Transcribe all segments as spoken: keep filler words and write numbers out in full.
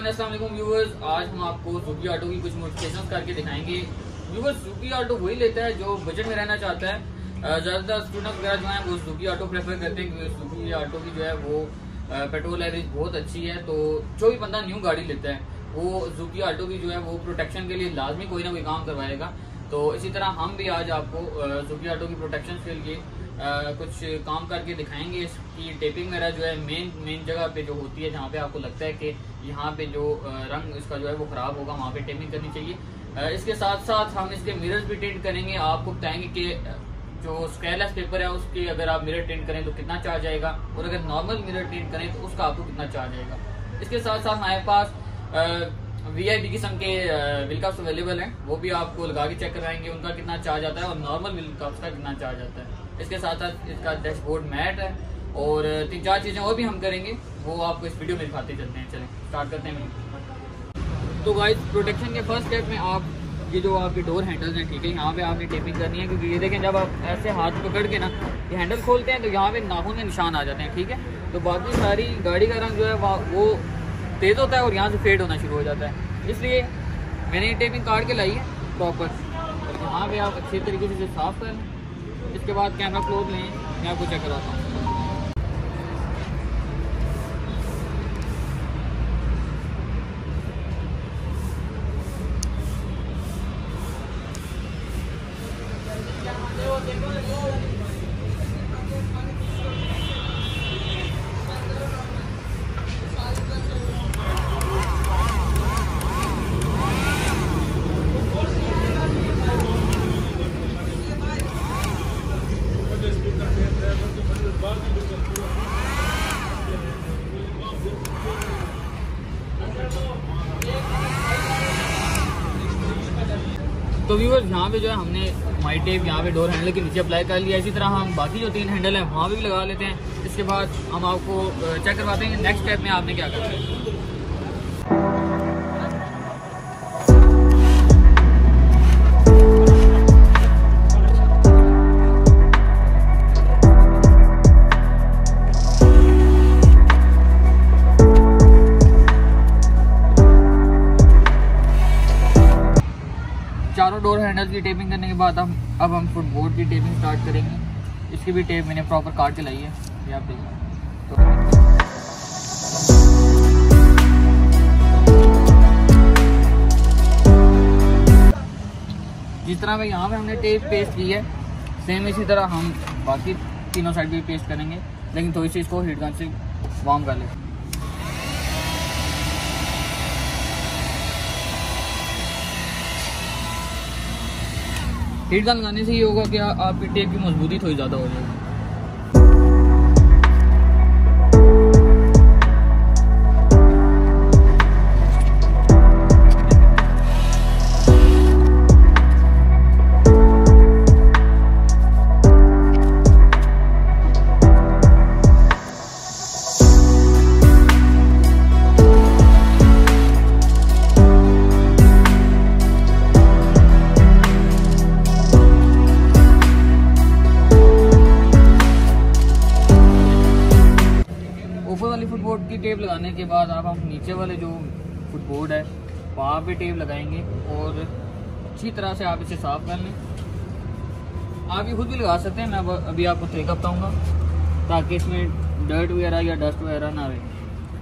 अस्सलाम वालेकुम व्यूअर्स, आज हम आपको सुजुकी ऑटो की कुछ मॉडिफिकेशंस करके दिखाएंगे। व्यूअर्स, सुजुकी ऑटो वही लेता है जो बजट में रहना चाहता है। ज़्यादातर स्टूडेंट वगैरह जो है वो सुजुकी ऑटो प्रेफर करते हैं क्योंकि सुजुकी ऑटो की जो है वो पेट्रोल एवरेज बहुत अच्छी है। तो जो भी बंदा न्यू गाड़ी लेता है वो सुजुकी ऑटो की जो है वो प्रोटेक्शन के लिए लाजमी कोई ना कोई काम करवाएगा। तो इसी तरह हम भी आज आपको सुजुकी ऑटो की प्रोटेक्शन के लिए Uh, कुछ काम करके दिखाएंगे। इसकी टेपिंग मेरा जो है मेन मेन जगह पे जो होती है, जहाँ पे आपको लगता है कि यहाँ पे जो रंग इसका जो है वो ख़राब होगा, वहाँ पे टेपिंग करनी चाहिए। uh, इसके साथ साथ हम इसके मिरर्स भी टेंट करेंगे। आपको बताएंगे कि जो स्क्वायरलेस पेपर है उसके अगर आप मिरर टेंट करें तो कितना चार्ज आएगा, और अगर नॉर्मल मिरर टेंट करें तो उसका आपको कितना चार्ज आएगा। इसके साथ साथ हमारे पास वी आई पी किस्म के व्हील कप्स अवेलेबल हैं, वो भी आपको लगा के चेक करवाएंगे उनका कितना चार्ज आता है और नॉर्मल व्हील कप्स का कितना चार्ज आता है। इसके साथ साथ इसका डैशबोर्ड मैट है और तीन चार चीज़ें और भी हम करेंगे, वो आपको इस वीडियो में दिखाते चलते हैं। चलें स्टार्ट करते हैं। तो गाइस, प्रोटेक्शन के फर्स्ट स्टेप में आप ये जो आपके डोर हैंडल्स हैं, ठीक है, यहाँ पे आपने टेपिंग करनी है क्योंकि ये देखें जब आप ऐसे हाथ पकड़ के ना ये हैंडल खोलते हैं तो यहाँ पे नाखून के निशान आ जाते हैं, ठीक है। तो बाकी सारी गाड़ी का रंग जो है वो तेज़ होता है और यहाँ से फेड होना शुरू हो जाता है, इसलिए मैंने ये टेपिंग काट के लाई है प्रॉपर। यहाँ पे आप अच्छे तरीके से साफ कर लें। इसके बाद कैमरा क्लोज लें, मैं आपको चेक कराता हूँ। तो व्यूअर्स, यहाँ पे जो है हमने माई टेप यहाँ पे डोर हैंडल के नीचे अप्लाई कर लिया। इसी तरह हम बाकी जो तीन हैंडल हैं वहाँ पे भी लगा लेते हैं। इसके बाद हम आपको चेक करवाते हैं नेक्स्ट स्टेप में आपने क्या करना है। चारों डोर हैंडल्स की टेपिंग करने के बाद हम अब हम फुटबोर्ड की टेपिंग स्टार्ट करेंगे। इसकी भी टेप मैंने प्रॉपर काट के लाई है, ये आप देखिए। जिस तरह भाई यहाँ पे हमने टेप पेस्ट की है, सेम इसी तरह हम बाकी तीनों साइड भी पेस्ट करेंगे, लेकिन थोड़ी सी इसको हीट गन से वार्म कर लें। हीट गन लगाने से ये होगा कि आपकी टेप की मजबूती थोड़ी ज़्यादा हो जाएगी। ऊपर वाली फुटबोर्ड की टेप लगाने के बाद अब हम नीचे वाले जो फुटबोर्ड है वहाँ पे टेप लगाएंगे और अच्छी तरह से आप इसे साफ कर लें। आप ये खुद भी लगा सकते हैं, मैं अभी आपको तरीका बताऊँगा ताकि इसमें डर्ट वगैरह या डस्ट वगैरह ना रहे।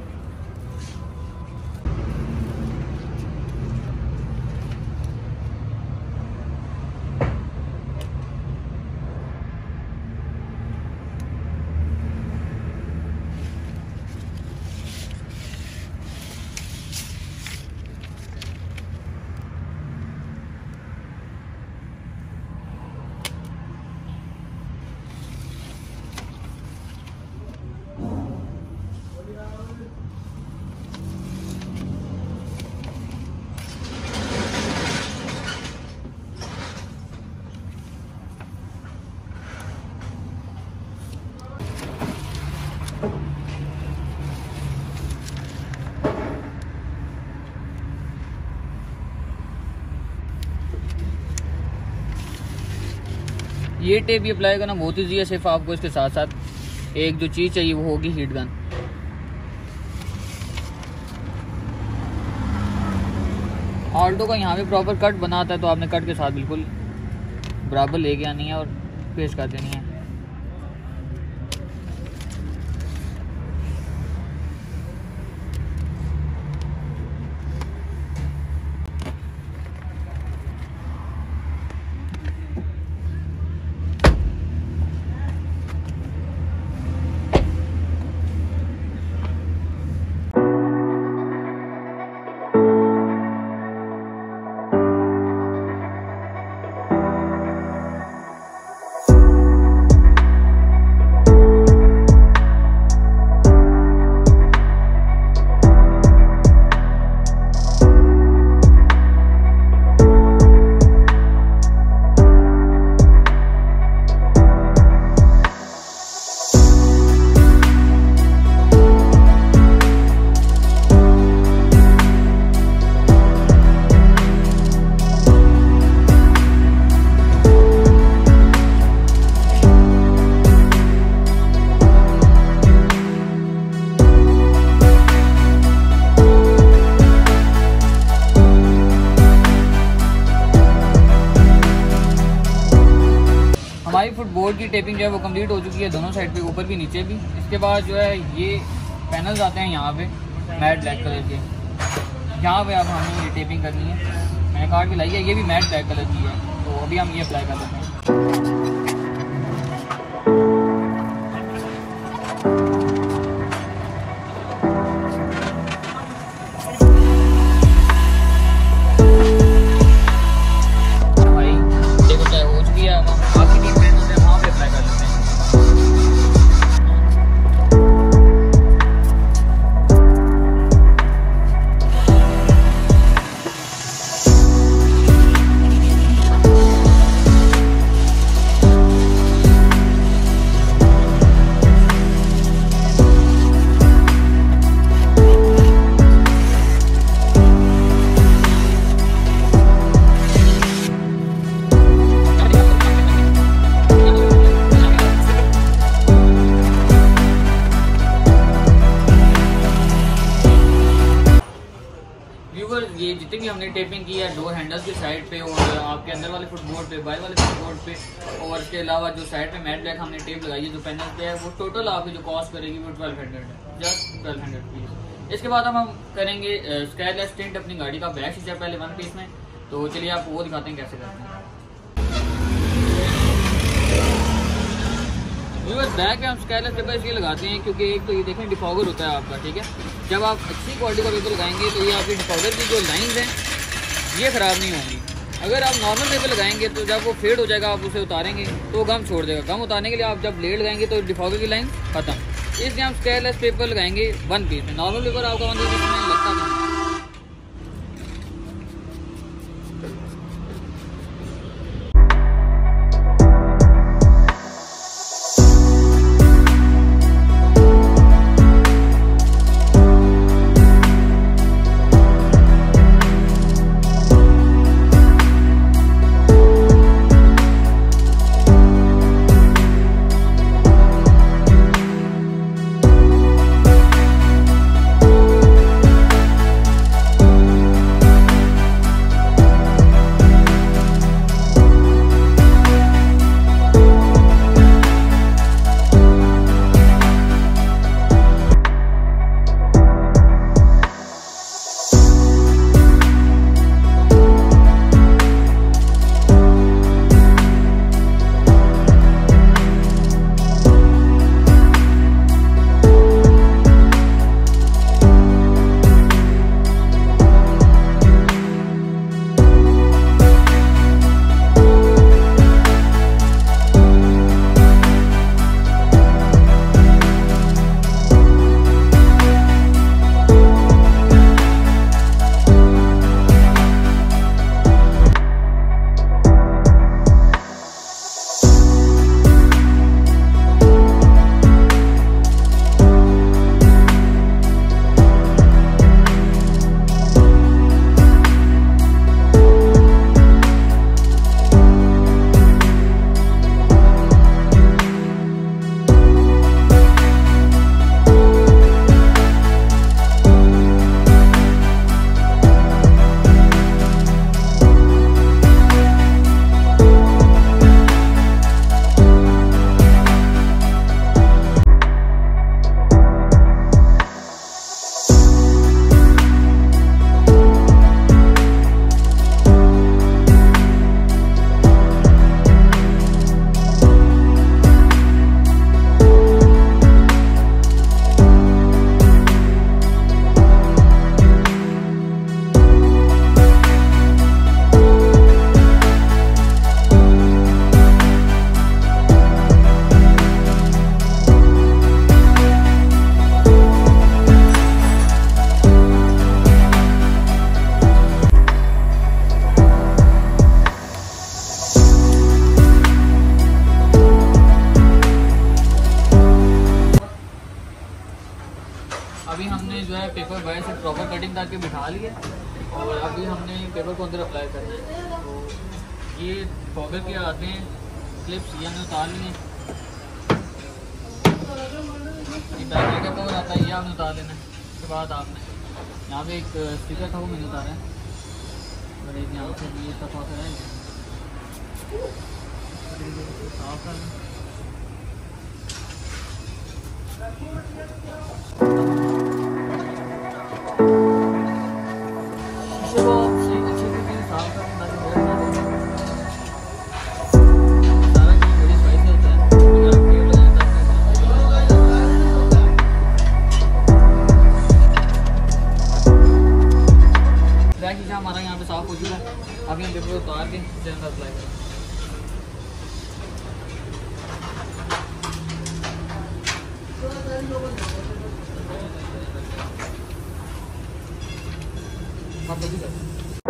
ये टेप भी अप्लाई करना बहुत ईजी है, सिर्फ आपको इसके साथ साथ एक जो चीज़ चाहिए वो होगी हीट गन। आल्टो का यहाँ पे प्रॉपर कट बना आता है, तो आपने कट के साथ बिल्कुल बराबर लेके आनी है और पेश कर देनी है। हमारी फुटबोर्ड की टेपिंग जो है वो कंप्लीट हो चुकी है, दोनों साइड पे, ऊपर भी नीचे भी। इसके बाद जो है ये पैनल्स आते हैं यहाँ पे मैट ब्लैक कलर के, यहाँ पे अब हमें ये टेपिंग करनी है। मैंने कार्ड भी लाई है, ये भी मैट ब्लैक कलर की है, तो अभी हम ये अप्लाई कर देते हैं। ये जितनी भी हमने टेपिंग की है डोर हैंडल्स की साइड पे और आपके अंदर वाले फुटबोर्ड पे, बाहर वाले फुटबोर्ड पे, और इसके अलावा जो साइड पे मैट ब्लैक हमने टेप लगाई है जो पैनल पे है, वो टोटल आपकी जो कॉस्ट करेगी वो ट्वेल्व हंड्रेड है, जस्ट ट्वेल्व हंड्रेड रुपीज़। इसके बाद हम हम करेंगे स्काईलेस टिंट अपनी गाड़ी का बैक शीशा पहले वन पीस में, तो चलिए आपको वो दिखाते हैं कैसे करते हैं। बैक पे हम स्काईलेस पेपर इसलिए लगाते हैं क्योंकि एक तो ये देखें डिफॉगर होता है आपका, ठीक है। जब आप अच्छी क्वालिटी का पेपर लगाएंगे तो ये आपकी डिफॉगर की जो लाइंस हैं ये ख़राब नहीं होंगी। अगर आप नॉर्मल पेपर लगाएंगे तो जब वो फेड हो जाएगा, आप उसे उतारेंगे तो गम छोड़ देगा। गम उतारने के लिए आप जब ब्लेड लगाएंगे तो डिफॉगर की लाइन खत्म। इसलिए हम स्काईलेस पेपर लगाएंगे वन पीस में। नॉर्मल पेपर आपका वन पीस में लगता नहीं। अभी हमने जो है पेपर बाय से प्रॉपर कटिंग करके बिठा लिए और अभी हमने पेपर को अंदर अप्लाई कर दिया। तो ये पॉकेट के आते हैं क्लिप्स, ये हमने उतार लिए। ये बैक का कवर आता है, ये आपने उतार लेना है। उसके बाद आपने यहाँ पे एक स्टिकर था वो मैंने उतारा है और एक यहाँ से भी ये सफा है साफ कर लें। हमारा यहाँ पे साफ हो चुका है। अभी हम पेपर उतार के जल्द अप्लाई करें। आप जल्दी करें।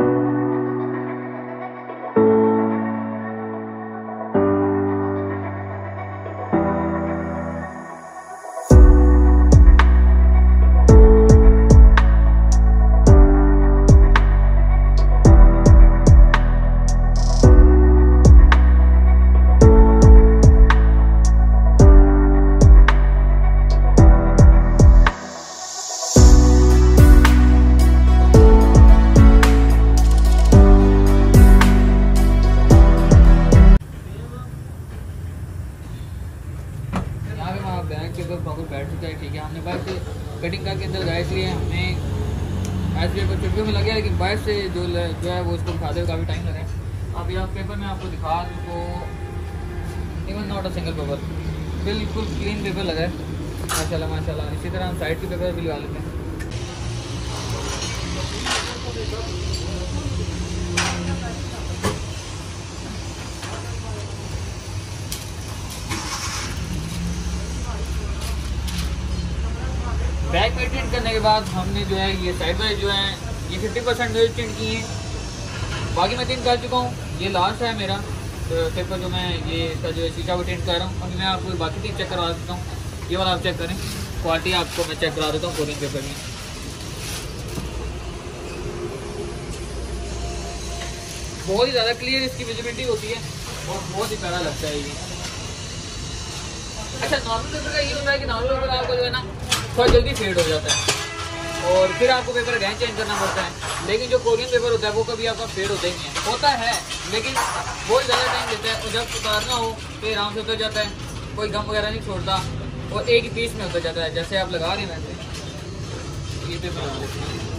बैग के ऊपर प्रॉपर बैठ चुका है। ठीक है, हमने बाहर से कटिंग करके अंदर लगाया, इसलिए हमने एज पेपर चुटकियों में लगे, लेकिन बाहर से जो जो है वो उसको दिखाते हुए काफ़ी टाइम लगा है। अभी आप पेपर में आपको दिखा दूँ तो even not a single paper, बिल्कुल क्लीन पेपर लगा है माशाल्लाह माशाल्लाह। इसी तरह हम साइड के पेपर भी लगा लेते हैं। बैक में टिंट करने के बाद हमने जो है ये साइड बाई जो है ये फिफ्टी परसेंट मेरे टिंट की है, बाकी मैं टिंट कर चुका हूँ। ये लास्ट है मेरा पेपर जो मैं ये इसका जो है शीशा वो टिंट कर रहा हूँ। अभी मैं आपको बाकी टिंट चेक करवा देता हूँ। ये वाला आप चेक करें, क्वालिटी आपको मैं चेक करा देता हूँ कोटिंग पेपर में। बहुत ही ज़्यादा क्लियर इसकी विजिबिलिटी होती है और बहुत ही प्यारा लगता है ये। अच्छा, नॉर्मल पेपर का ये होता है कि नॉर्मल पेपर आपको जो है ना थोड़ा जल्दी फेड हो जाता है और फिर आपको पेपर अगैन चेंज करना पड़ता है। लेकिन जो कोरियन पेपर होता है वो कभी आपका फेड होता ही नहीं है, होता है लेकिन बहुत ज़्यादा टाइम लेता है। और जब उतारना हो तो आराम से उतर जाता है, कोई गम वगैरह नहीं छोड़ता और एक ही पीस में उतर जाता है। जैसे आप लगा रहे हैं वैसे ये पेपर लगा लेते हैं।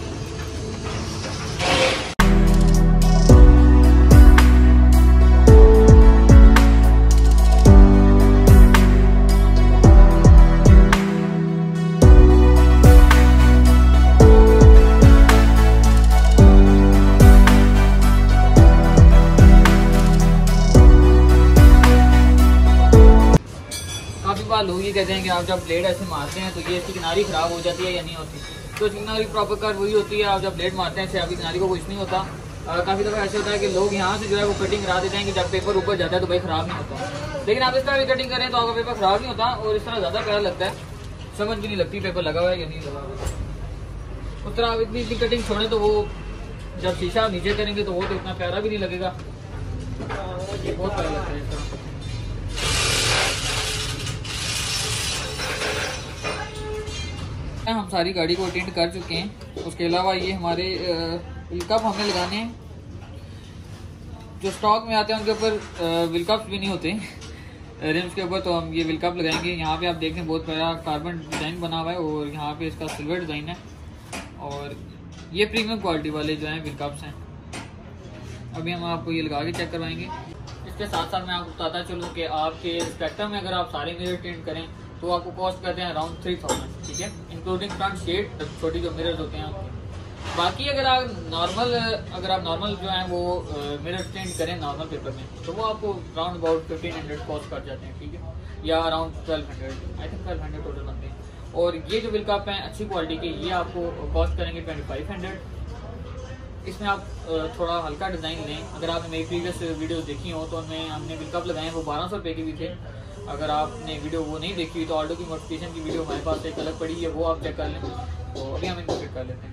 लोग ये कहते हैं कि आप जब ब्लेड ऐसे मारते हैं तो ये इसकी किनारी खराब हो जाती है या नहीं होती। तो इसकी किनारी प्रॉपर कर वही होती है। आप जब ब्लेड मारते हैं इससे आपकी किनारी को कुछ नहीं होता। काफ़ी दफ़ा ऐसे होता है कि लोग यहाँ से जो है वो कटिंग करा देते हैं कि जब पेपर ऊपर जाता है तो भाई ख़राब नहीं होता। लेकिन आप इस तरह भी कटिंग करें तो आपका पेपर ख़राब नहीं होता और इस तरह ज़्यादा प्यारा लगता है, समझ भी नहीं लगती पेपर लगा हुआ है या नहीं लगा हुआ है। उस तरह आप इतनी इतनी कटिंग छोड़ें तो वो जब शीशा नीचे करेंगे तो वो तो इतना प्यारा भी नहीं लगेगा, बहुत प्यारा लगता है इस तरह। हम सारी गाड़ी को टिंट कर चुके हैं। उसके अलावा ये हमारे व्हील कप हमें लगाने हैं। जो स्टॉक में आते हैं उनके ऊपर व्हील कप्स भी नहीं होते रिम्स के ऊपर, तो हम ये व्हील कप लगाएंगे। यहाँ पे आप देखें बहुत बड़ा कार्बन डिज़ाइन बना हुआ है और यहाँ पे इसका सिल्वर डिज़ाइन है और ये प्रीमियम क्वालिटी वाले जो हैं व्हील कप्स हैं। अभी हम आपको ये लगा के चेक करवाएंगे। इसके साथ साथ मैं आपको बताता चलूँ कि आपके स्पेक्ट्रम में अगर आप सारे मिरर टिंट करें तो आपको कॉस्ट करते हैं अराउंड थ्री थाउजेंड, ठीक है, इंक्लूडिंग फ्रंट शेड, छोटी जो मिरर्स होते हैं। बाकी अगर आप नॉर्मल अगर आप नॉर्मल जो है वो मिरर टिंट करें नॉर्मल पेपर में तो वो आपको around about fifteen hundred cost कर जाते हैं, ठीक है, या around twelve hundred I think twelve hundred total बनते हैं। और ये जो व्हील कप हैं अच्छी क्वालिटी के, ये आपको कॉस्ट करेंगे ट्वेंटी फाइव हंड्रेड। इसमें आप थोड़ा हल्का डिज़ाइन लें। अगर आपने मेरी प्रीवियस वीडियो देखी हो तो उनमें हमने व्हील कप लगाए वो बारह सौ रुपये के भी थे। अगर आपने वीडियो वो नहीं देखी तो ऑल्टो की मॉडिफिकेशन की वीडियो हमारे पास एक अलग पड़ी है, वो आप चेक कर लें। तो अभी हम इनको फिट कर लेते हैं।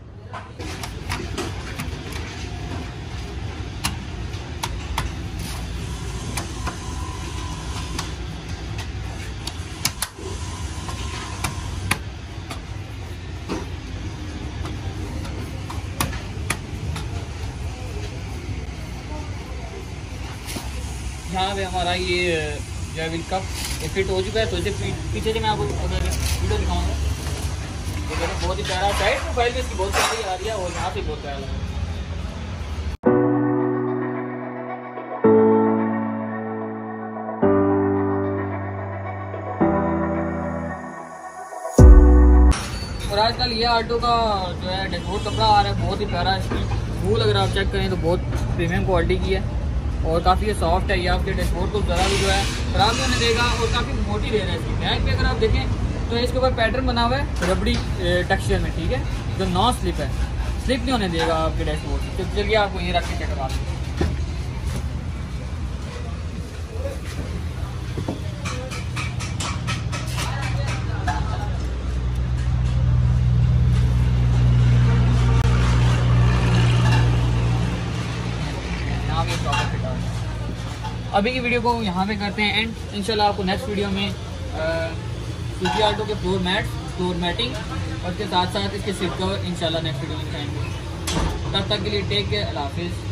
यहाँ पे हमारा ये जो है व्हील कप ये फिट हो चुका है। तो इसे पीछे से मैं आपको अगर वीडियो दिखाऊंगा, ये देखो बहुत ही प्यारा साइड प्रोफाइल भी इसकी बहुत प्यारी आ रही है और यहाँ से बहुत प्यारा लग रहा है। और आजकल ये ऑटो का जो है डैशबोर्ड कपड़ा आ रहा है, बहुत ही प्यारा है। इसकी वूल अगर आप चेक करें तो बहुत प्रीमियम क्वालिटी की है और काफ़ी सॉफ्ट है। ये आपके डैशबोर्ड को ज़रा भी जो है खराब नहीं होने देगा और काफ़ी मोटी दे रहा है। इसकी बैक पे अगर आप देखें तो इसके ऊपर पैटर्न बना हुआ है रबड़ी टेक्सचर में, ठीक है, जो नॉन स्लिप है, स्लिप नहीं होने देगा आपके डैशबोर्ड। तो चलिए आपको ये रख के चेक करवा दें। अभी की वीडियो को यहाँ पे करते हैं एंड इंशाल्लाह आपको नेक्स्ट वीडियो में सुजुकी ऑल्टो के फ्लोर मैट फ्लोर मैटिंग और उसके साथ साथ इसके सीट कवर इंशाल्लाह नेक्स्ट वीडियो में दिखाएंगे। तब तक के लिए टेक केयर, अल्लाह हाफिज़।